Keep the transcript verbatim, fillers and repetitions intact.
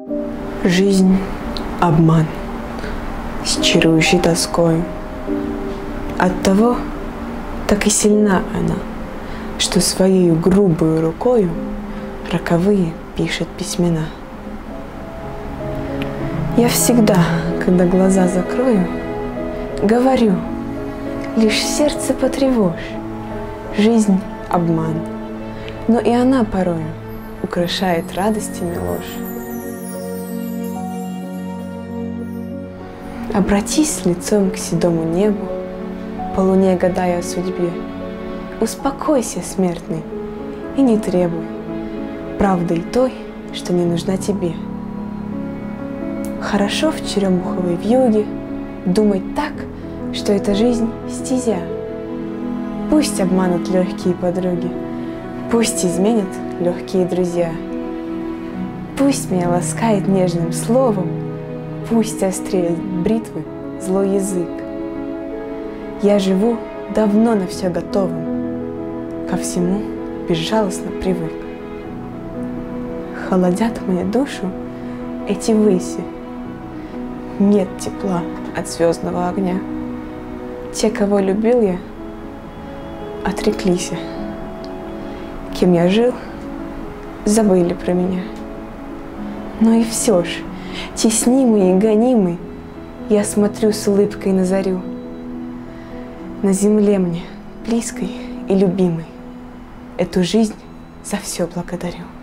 Жизнь — обман с чарующей тоскою. Оттого так и сильна она, что своей грубою рукою роковые пишет письмена. Я всегда, когда глаза закрою, говорю, лишь сердце потревожь. Жизнь — обман, но и она порою украшает радостями ложь. Обратись лицом к седому небу, по луне гадая о судьбе. Успокойся, смертный, и не требуй правды той, что не нужна тебе. Хорошо в черемуховой вьюге думать так, что эта жизнь стезя. Пусть обманут легкие подруги, пусть изменят легкие друзья. Пусть меня ласкает нежным словом, пусть остреет бритвы злой язык. Я живу давно на все готовым, ко всему безжалостно привык. Холодят мою душу эти выси, нет тепла от звездного огня. Те, кого любил я, отреклись. Кем я жил, забыли про меня. Но и все ж, теснимый и гонимый, я смотрю с улыбкой на зарю, на земле мне близкой и любимой. Эту жизнь за все благодарю.